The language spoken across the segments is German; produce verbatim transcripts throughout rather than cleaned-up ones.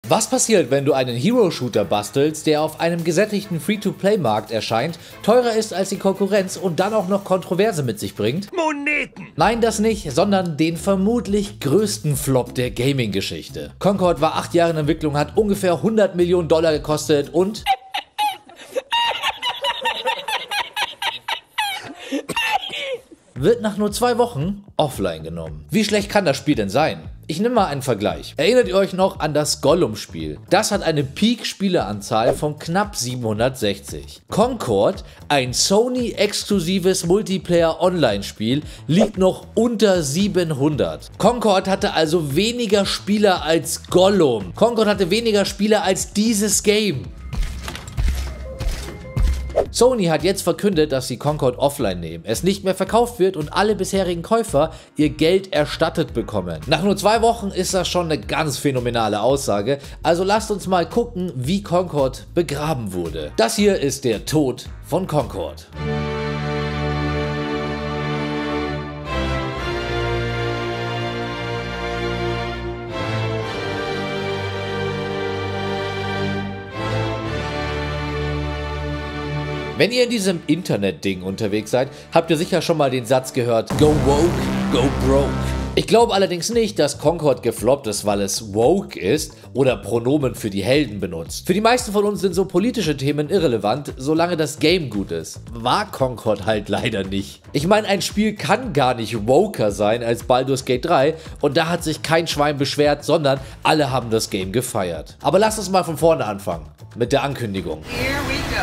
Was passiert, wenn du einen Hero-Shooter bastelst, der auf einem gesättigten Free-to-Play-Markt erscheint, teurer ist als die Konkurrenz und dann auch noch Kontroverse mit sich bringt? Moneten! Nein, das nicht, sondern den vermutlich größten Flop der Gaming-Geschichte. Concord war acht Jahre in Entwicklung, hat ungefähr hundert Millionen Dollar gekostet und... wird nach nur zwei Wochen offline genommen. Wie schlecht kann das Spiel denn sein? Ich nehme mal einen Vergleich. Erinnert ihr euch noch an das Gollum-Spiel? Das hat eine Peak-Spieleranzahl von knapp siebenhundertsechzig. Concord, ein Sony-exklusives Multiplayer-Online-Spiel, liegt noch unter siebenhundert. Concord hatte also weniger Spieler als Gollum. Concord hatte weniger Spieler als dieses Game. Sony hat jetzt verkündet, dass sie Concord offline nehmen, es nicht mehr verkauft wird und alle bisherigen Käufer ihr Geld erstattet bekommen. Nach nur zwei Wochen ist das schon eine ganz phänomenale Aussage, also lasst uns mal gucken, wie Concord begraben wurde. Das hier ist der Tod von Concord. Wenn ihr in diesem Internet-Ding unterwegs seid, habt ihr sicher schon mal den Satz gehört, go woke, go broke. Ich glaube allerdings nicht, dass Concord gefloppt ist, weil es woke ist oder Pronomen für die Helden benutzt. Für die meisten von uns sind so politische Themen irrelevant, solange das Game gut ist. War Concord halt leider nicht. Ich meine, ein Spiel kann gar nicht woker sein als Baldur's Gate drei und da hat sich kein Schwein beschwert, sondern alle haben das Game gefeiert. Aber lasst uns mal von vorne anfangen, mit der Ankündigung. Here we go.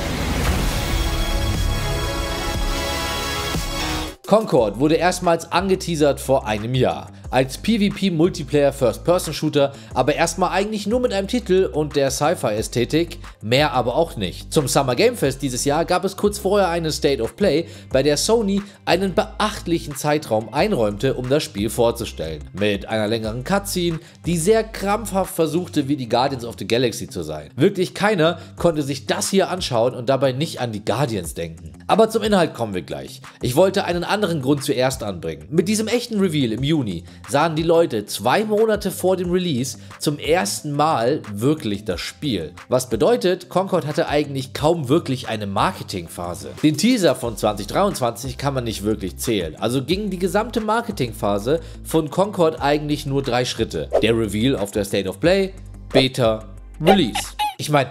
Concord wurde erstmals angeteasert vor einem Jahr, als PvP-Multiplayer First-Person-Shooter, aber erstmal eigentlich nur mit einem Titel und der Sci-Fi-Ästhetik, mehr aber auch nicht. Zum Summer Game Fest dieses Jahr gab es kurz vorher eine State of Play, bei der Sony einen beachtlichen Zeitraum einräumte, um das Spiel vorzustellen. Mit einer längeren Cutscene, die sehr krampfhaft versuchte, wie die Guardians of the Galaxy zu sein. Wirklich keiner konnte sich das hier anschauen und dabei nicht an die Guardians denken. Aber zum Inhalt kommen wir gleich. Ich wollte einen anderen Grund zuerst anbringen. Mit diesem echten Reveal im Juni sahen die Leute zwei Monate vor dem Release zum ersten Mal wirklich das Spiel. Was bedeutet, Concord hatte eigentlich kaum wirklich eine Marketingphase. Den Teaser von zwanzig dreiundzwanzig kann man nicht wirklich zählen, also ging die gesamte Marketingphase von Concord eigentlich nur drei Schritte. Der Reveal auf der State of Play, Beta, Release. Ich meine,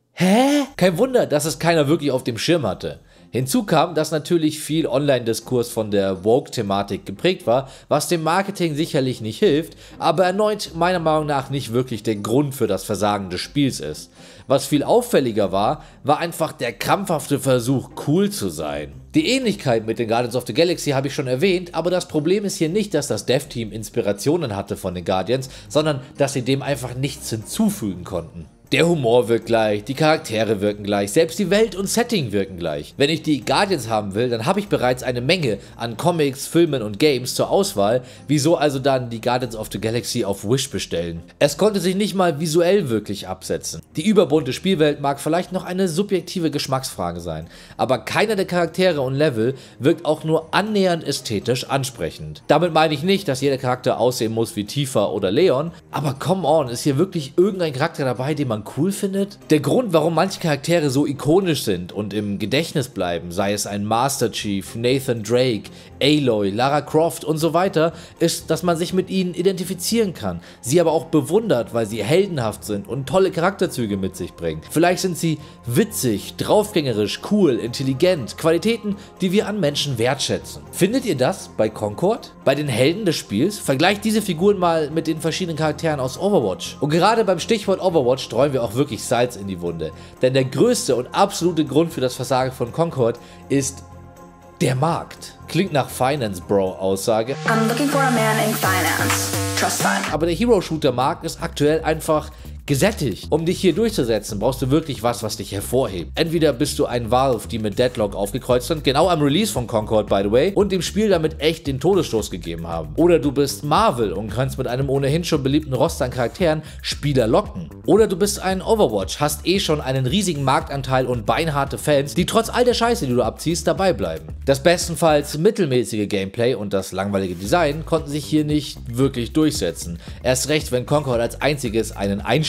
hä? Kein Wunder, dass es keiner wirklich auf dem Schirm hatte. Hinzu kam, dass natürlich viel Online-Diskurs von der Woke-Thematik geprägt war, was dem Marketing sicherlich nicht hilft, aber erneut meiner Meinung nach nicht wirklich der Grund für das Versagen des Spiels ist. Was viel auffälliger war, war einfach der krampfhafte Versuch, cool zu sein. Die Ähnlichkeit mit den Guardians of the Galaxy habe ich schon erwähnt, aber das Problem ist hier nicht, dass das Dev-Team Inspirationen hatte von den Guardians, sondern dass sie dem einfach nichts hinzufügen konnten. Der Humor wirkt gleich, die Charaktere wirken gleich, selbst die Welt und Setting wirken gleich. Wenn ich die Guardians haben will, dann habe ich bereits eine Menge an Comics, Filmen und Games zur Auswahl. Wieso also dann die Guardians of the Galaxy auf Wish bestellen? Es konnte sich nicht mal visuell wirklich absetzen. Die überbunte Spielwelt mag vielleicht noch eine subjektive Geschmacksfrage sein, aber keiner der Charaktere und Level wirkt auch nur annähernd ästhetisch ansprechend. Damit meine ich nicht, dass jeder Charakter aussehen muss wie Tifa oder Leon, aber come on, ist hier wirklich irgendein Charakter dabei, den man cool findet? Der Grund, warum manche Charaktere so ikonisch sind und im Gedächtnis bleiben, sei es ein Master Chief, Nathan Drake, Aloy, Lara Croft und so weiter, ist, dass man sich mit ihnen identifizieren kann, sie aber auch bewundert, weil sie heldenhaft sind und tolle Charakterzüge mit sich bringen. Vielleicht sind sie witzig, draufgängerisch, cool, intelligent, Qualitäten, die wir an Menschen wertschätzen. Findet ihr das bei Concord? Bei den Helden des Spiels? Vergleicht diese Figuren mal mit den verschiedenen Charakteren aus Overwatch. Und gerade beim Stichwort Overwatch streuen wir auch wirklich Salz in die Wunde. Denn der größte und absolute Grund für das Versagen von Concord ist der Markt. Klingt nach Finance Bro Aussage. I'm looking for a man in finance. Trust fund. Aber der Hero-Shooter-Markt ist aktuell einfach gesättigt. Um dich hier durchzusetzen, brauchst du wirklich was, was dich hervorhebt. Entweder bist du ein Valve, die mit Deadlock aufgekreuzt sind, genau am Release von Concord, by the way, und dem Spiel damit echt den Todesstoß gegeben haben. Oder du bist Marvel und kannst mit einem ohnehin schon beliebten Roster an Charakteren Spieler locken. Oder du bist ein Overwatch, hast eh schon einen riesigen Marktanteil und beinharte Fans, die trotz all der Scheiße, die du abziehst, dabei bleiben. Das bestenfalls mittelmäßige Gameplay und das langweilige Design konnten sich hier nicht wirklich durchsetzen. Erst recht, wenn Concord als einziges einen Einstieg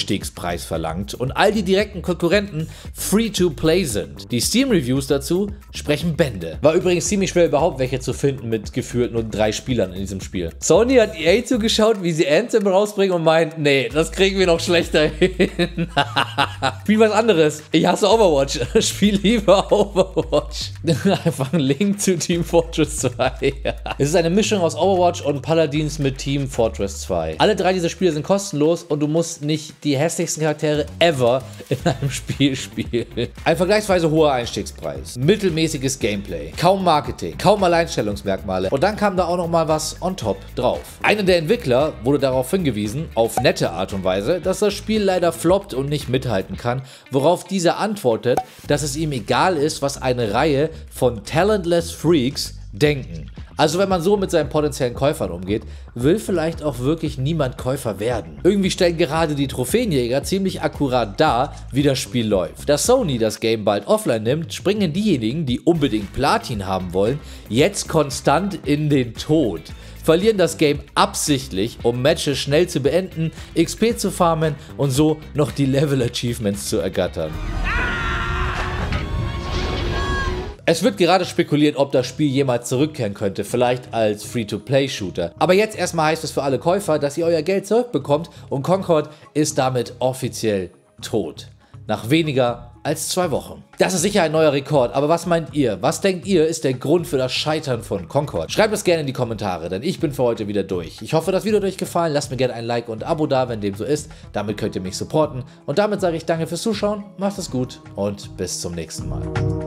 Einstiegspreis verlangt und all die direkten Konkurrenten Free-to-Play sind. Die Steam-Reviews dazu sprechen Bände. War übrigens ziemlich schwer überhaupt welche zu finden mit gefühlt nur drei Spielern in diesem Spiel. Sony hat E A zugeschaut, wie sie Anthem rausbringen und meint, nee, das kriegen wir noch schlechter hin. Spiel was anderes. Ich hasse Overwatch. Spiel lieber Overwatch. Einfach ein Link zu Team Fortress zwei. Es ist eine Mischung aus Overwatch und Paladins mit Team Fortress zwei. Alle drei dieser Spiele sind kostenlos und du musst nicht die hässlichsten Charaktere ever in einem Spiel spielen. Ein vergleichsweise hoher Einstiegspreis, mittelmäßiges Gameplay, kaum Marketing, kaum Alleinstellungsmerkmale und dann kam da auch noch mal was on top drauf. Einer der Entwickler wurde darauf hingewiesen, auf nette Art und Weise, dass das Spiel leider floppt und nicht mithalten kann, worauf dieser antwortet, dass es ihm egal ist, was eine Reihe von talentless Freaks denken. Also wenn man so mit seinen potenziellen Käufern umgeht, will vielleicht auch wirklich niemand Käufer werden. Irgendwie stellen gerade die Trophäenjäger ziemlich akkurat dar, wie das Spiel läuft. Da Sony das Game bald offline nimmt, springen diejenigen, die unbedingt Platin haben wollen, jetzt konstant in den Tod. Verlieren das Game absichtlich, um Matches schnell zu beenden, X P zu farmen und so noch die Level-Achievements zu ergattern. Es wird gerade spekuliert, ob das Spiel jemals zurückkehren könnte, vielleicht als Free-to-Play-Shooter. Aber jetzt erstmal heißt es für alle Käufer, dass ihr euer Geld zurückbekommt und Concord ist damit offiziell tot. Nach weniger als zwei Wochen. Das ist sicher ein neuer Rekord, aber was meint ihr? Was denkt ihr ist der Grund für das Scheitern von Concord? Schreibt es gerne in die Kommentare, denn ich bin für heute wieder durch. Ich hoffe, das Video hat euch gefallen. Lasst mir gerne ein Like und ein Abo da, wenn dem so ist. Damit könnt ihr mich supporten. Und damit sage ich danke fürs Zuschauen, macht es gut und bis zum nächsten Mal.